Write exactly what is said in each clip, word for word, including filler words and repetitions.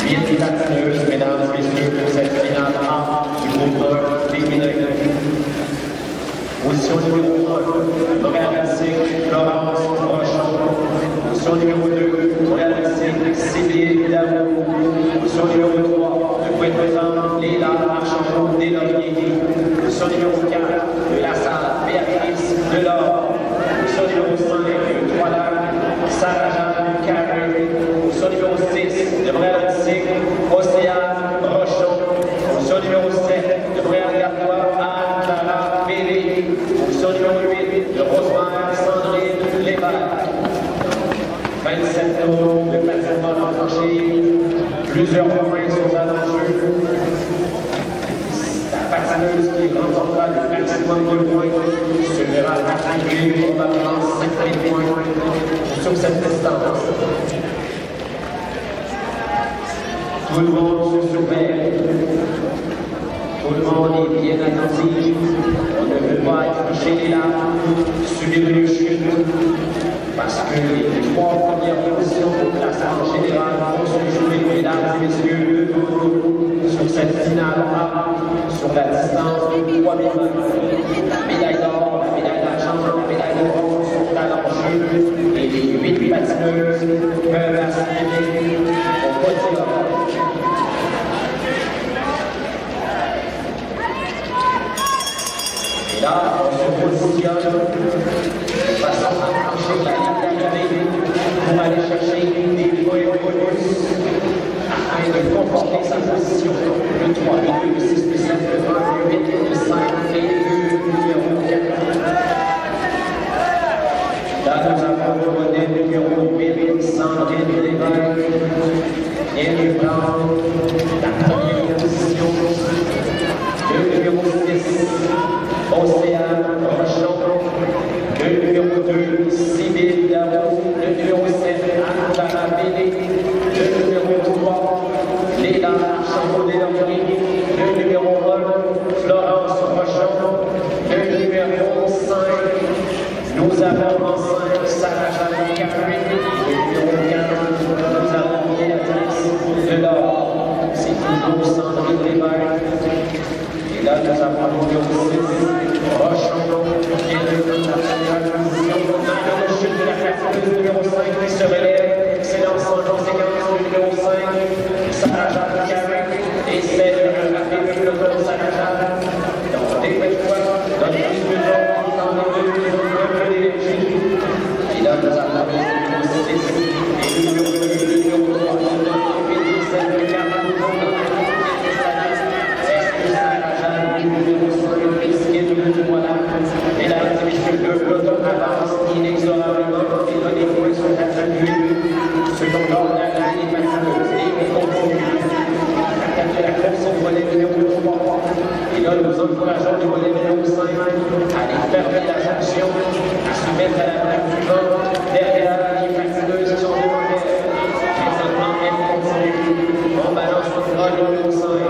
huit patineuses, mesdames et messieurs, pour cette finale A du groupe féminin. Position numéro un, Montréal Atlantique, Florence Rochon. Position numéro deux, Montréal Atlantique, Sylvie Damour. Position numéro trois, de Pointe-Présente, Léla Archambault Deslauriers. Position numéro quatre, de la salle, Béatrice Delors. Position numéro cinq, Trois-Lacs, Sarah-Jeanne Carré. Position numéro six, de Montréal Atlantique, Océane Rochon. Position numéro sept, de Montréal Gardois, Anne-Clara Péré. Position numéro huit, de Rosemère Sandrine Lévesque. vingt-sept tours de patinement enclenché. Plusieurs points sont à l'enjeu. La patineuse qui remportera le maximum de points se verra attribuer probablement cinq mille points sur cette distance. Tout le monde se surveille. Tout le monde est bien attentif. On ne veut pas être chez les larmes, subir une chute, parce que les trois premières positions au classement général vont se jouer, mesdames et messieurs, sur cette finale A, sur la distance de trois mille mètres. La médaille d'or, la médaille d'argent, la médaille de bronze sont à l'enjeu, et les huit patineuses peuvent aspirer au podium. Là, on se positionne de façon à franchir la ligne d'arrivée pour aller chercher des points bonus afin de conforter sa position. Le trois, le deux, le six, le sept, le un, le huit, le cinq et le numéro quatre. Là, nous avons le modèle numéro huit, Sandrine Lévesque. Et nous prenons la première position. Le numéro six, Océane Rochon. Le numéro deux, Sylvie Damour. Le numéro sept, Anne-Clara Péré. Le numéro trois, Léla Archambault Deslauriers. Le numéro un, Florence Rochon. Le numéro cinq, nous avons en cinq Sarah-Jeanne Carré. Le numéro quatre, nous avons Béatrice Delors. C'est toujours Sandrine Lévesque. Et là, nous avons le numéro six, Rochon, qui est de la première position. Dans le chute de la patineuse numéro cinq qui se relève. Excellence en conséquence, le numéro cinq, Sarah-Jeanne Carré. Et c'est de rattraper le peloton Sarah-Jeanne. Donc, dès que fois, donne plus de temps, dans les deux, les autres, un peu d'énergie. Et là, nous avons le numéro six, et le numéro deux, le numéro trois, le numéro huit, le sept, le quatre, le cinq, numéro cinq, risqué de le voilà. Et là, le peloton avance inexorablement et là, les points sont attribués selon l'ordre de la ligne patineuse. Et on continue. Attaquer la course au volet numéro trois. Et là, nous encourageons le volet numéro cinq à aller fermer la jonction, à se mettre à la plaque suivante derrière la ligne patineuse qui sont devant elle. Présentement, elle continue. On balance le numéro cinq.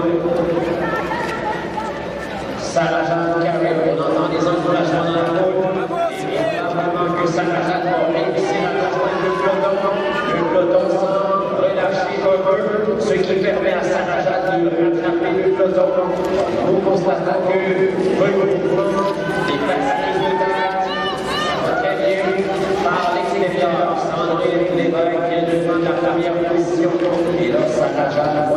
Sarah-Jeanne Carré, on entend des encouragements dans la foule. Et on a vraiment que Sarah-Jeanne va réussir à rejoindre le peloton. Le peloton semble relâcher un peu, ce qui permet à Sarah-Jeanne de rattraper le peloton. Nous constatons que le mouvement des patineuses de tête, ça va très bien par l'extérieur. Sandrine Lévesque qui est devant la première position. Et là, Sarah-Jeanne